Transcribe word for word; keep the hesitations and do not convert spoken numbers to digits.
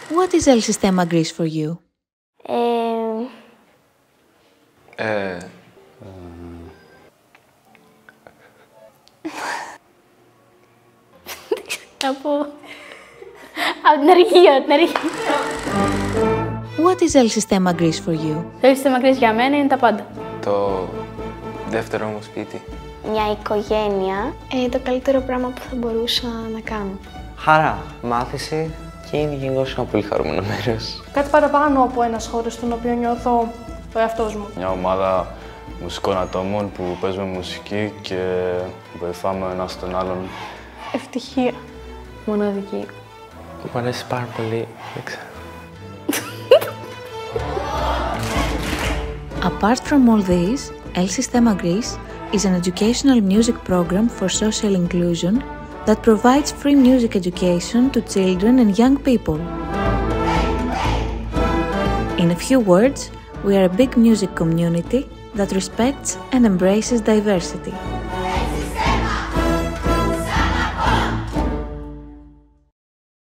What is El Sistema Greece for you? Ε... Ε... Από... Από την αρχή, από την αρχή. What is El Sistema Greece for you? Το El Sistema Greece για μένα είναι τα πάντα. Το δεύτερο μου σπίτι. Μια οικογένεια. Ε, το καλύτερο πράγμα που θα μπορούσα να κάνω. Χαρά, μάθηση και είναι γενικώς ένα πολύ χαρούμενο μέρος. Κάτι παραπάνω από ένας χώρος στον οποίο νιώθω ο εαυτός μου. Μια ομάδα μουσικών ατόμων που παίζουμε μουσική και βοηθάμε ένας τον άλλον. Ευτυχία. Μοναδική. Μου αρέσει πάρα πολύ, δεν ξέρω. Apart from all these, El Sistema Greece is an educational music program for social inclusion that provides free music education to children and young people. In a few words, we are a big music community that respects and embraces diversity.